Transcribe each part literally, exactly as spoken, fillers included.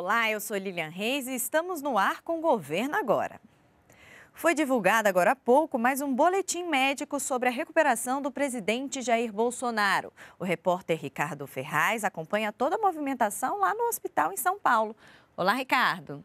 Olá, eu sou Lilian Reis e estamos no ar com o Governo Agora. Foi divulgado agora há pouco mais um boletim médico sobre a recuperação do presidente Jair Bolsonaro. O repórter Ricardo Ferraz acompanha toda a movimentação lá no hospital em São Paulo. Olá, Ricardo.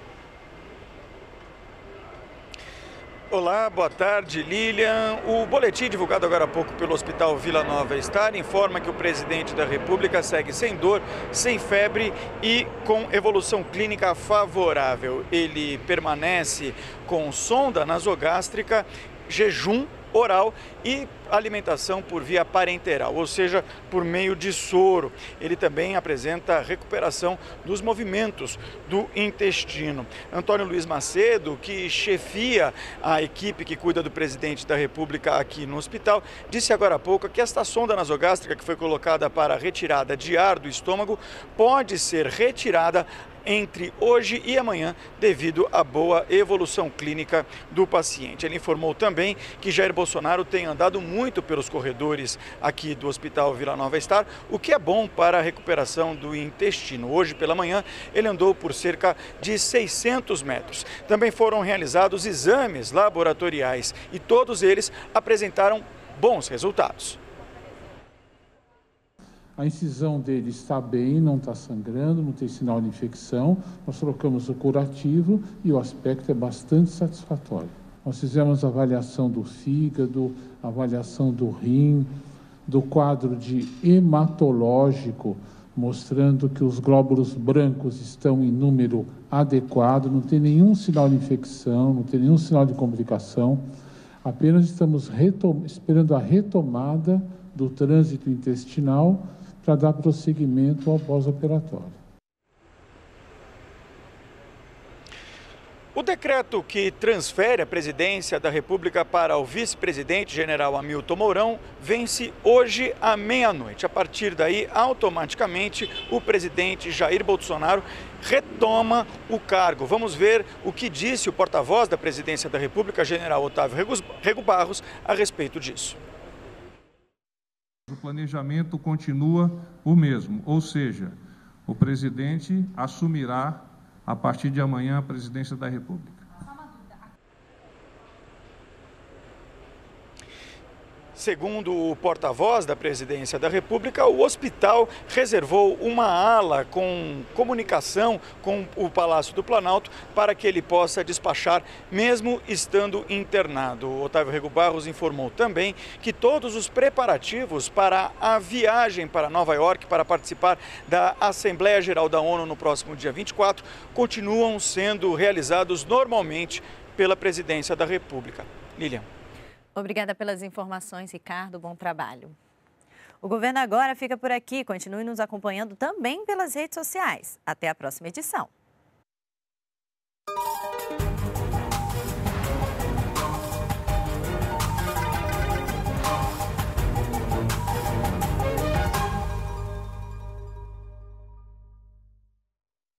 Olá, boa tarde, Lilian. O boletim divulgado agora há pouco pelo Hospital Vila Nova Star informa que o presidente da República segue sem dor, sem febre e com evolução clínica favorável. Ele permanece com sonda nasogástrica, jejum oral e alimentação por via parenteral, ou seja, por meio de soro. Ele também apresenta recuperação dos movimentos do intestino. Antônio Luiz Macedo, que chefia a equipe que cuida do presidente da República aqui no hospital, disse agora há pouco que esta sonda nasogástrica que foi colocada para retirada de ar do estômago pode ser retirada entre hoje e amanhã, devido à boa evolução clínica do paciente. Ele informou também que Jair Bolsonaro tem andado muito pelos corredores aqui do Hospital Vila Nova Star, o que é bom para a recuperação do intestino. Hoje pela manhã, ele andou por cerca de seiscentos metros. Também foram realizados exames laboratoriais e todos eles apresentaram bons resultados. A incisão dele está bem, não está sangrando, não tem sinal de infecção. Nós trocamos o curativo e o aspecto é bastante satisfatório. Nós fizemos avaliação do fígado, avaliação do rim, do quadro de hematológico, mostrando que os glóbulos brancos estão em número adequado, não tem nenhum sinal de infecção, não tem nenhum sinal de complicação. Apenas estamos esperando a retomada do trânsito intestinal para dar prosseguimento ao pós-operatório. O decreto que transfere a presidência da República para o vice-presidente general Hamilton Mourão vence hoje à meia-noite. A partir daí, automaticamente, o presidente Jair Bolsonaro retoma o cargo. Vamos ver o que disse o porta-voz da presidência da República, general Otávio Rego Barros, a respeito disso. O planejamento continua o mesmo, ou seja, o presidente assumirá a partir de amanhã a presidência da República. Segundo o porta-voz da presidência da República, o hospital reservou uma ala com comunicação com o Palácio do Planalto para que ele possa despachar, mesmo estando internado. O Otávio Rego Barros informou também que todos os preparativos para a viagem para Nova York para participar da Assembleia Geral da ONU no próximo dia vinte e quatro continuam sendo realizados normalmente pela presidência da República. Lilian. Obrigada pelas informações, Ricardo. Bom trabalho. O Governo Agora fica por aqui. Continue nos acompanhando também pelas redes sociais. Até a próxima edição.